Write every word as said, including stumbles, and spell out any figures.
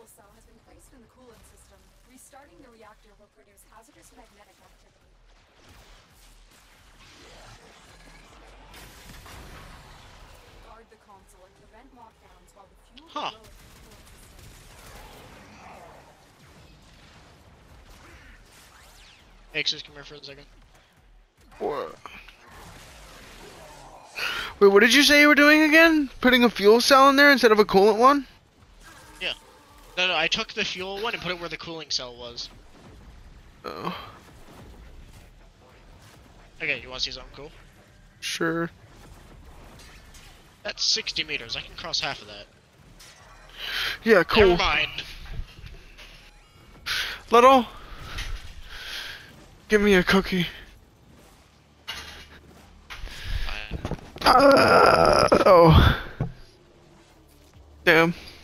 fuel cell has been placed in the coolant system. Restarting the reactor will produce hazardous magnetic activity. Guard the console and prevent lockdowns while the fuel Huh. is lowered in the coolant system. Exos, come here for a second. What? Wait, what did you say you were doing again? Putting a fuel cell in there instead of a coolant one? Yeah. No, no, I took the fuel one and put it where the cooling cell was. Oh. Okay, you want to see something cool? Sure. That's sixty meters. I can cross half of that. Yeah, cool. Never mind. Little, give me a cookie. Fine. Uh, oh. Damn.